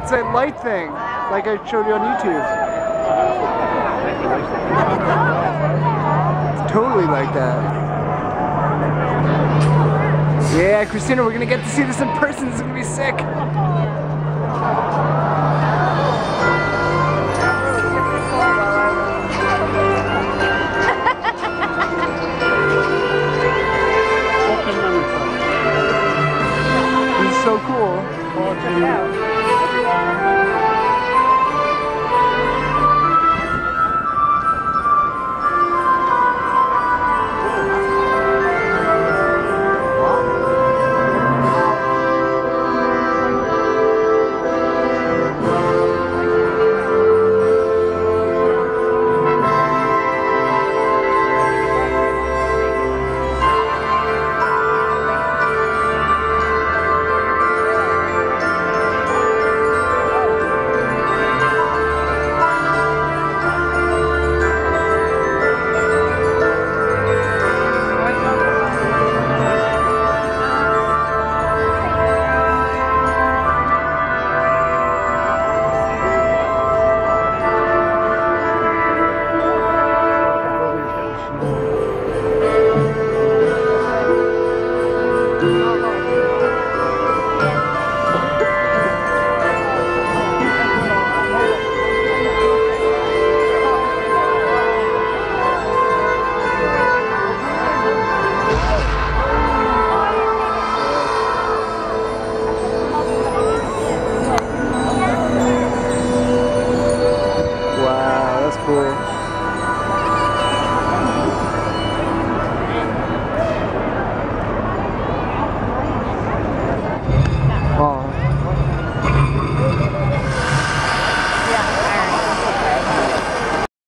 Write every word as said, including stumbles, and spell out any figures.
It's a light thing, like I showed you on YouTube. It's totally like that. Yeah, Christina, we're gonna get to see this in person. This is gonna be sick. This is so cool.